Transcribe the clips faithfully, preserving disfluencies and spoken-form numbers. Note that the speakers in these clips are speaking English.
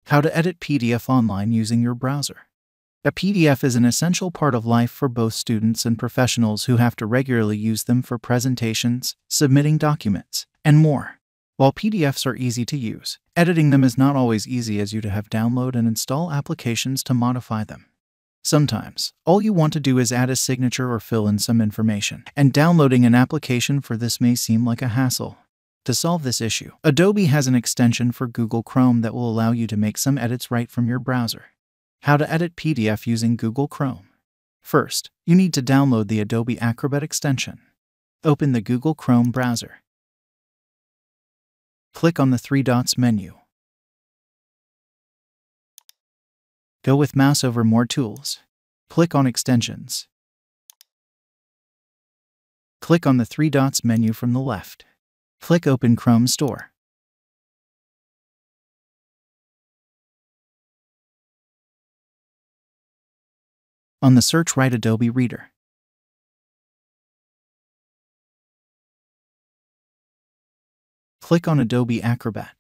How to edit P D F online using your browser. A P D F is an essential part of life for both students and professionals who have to regularly use them for presentations, submitting documents, and more. While P D Fs are easy to use, editing them is not always easy, as you to have download and install applications to modify them. Sometimes, all you want to do is add a signature or fill in some information, and downloading an application for this may seem like a hassle. To solve this issue, Adobe has an extension for Google Chrome that will allow you to make some edits right from your browser. How to edit P D F using Google Chrome. First, you need to download the Adobe Acrobat extension. Open the Google Chrome browser. Click on the three dots menu. Go with mouse over More Tools. Click on Extensions. Click on the three dots menu from the left. Click Open Chrome Store. On the search, write Adobe Reader. Click on Adobe Acrobat.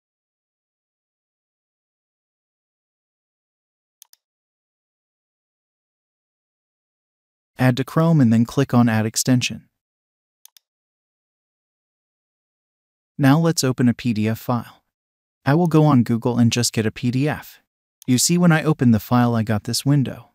Add to Chrome and then click on Add Extension. Now let's open a P D F file. I will go on Google and just get a P D F. You see, when I opened the file, I got this window.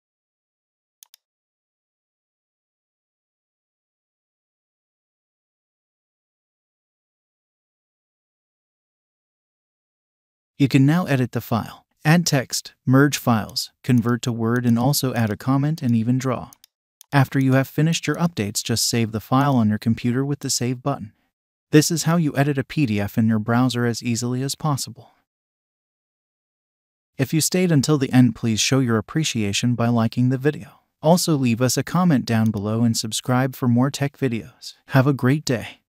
You can now edit the file, add text, merge files, convert to Word, and also add a comment and even draw. After you have finished your updates, just save the file on your computer with the Save button. This is how you edit a P D F in your browser as easily as possible. If you stayed until the end, please show your appreciation by liking the video. Also, leave us a comment down below and subscribe for more tech videos. Have a great day.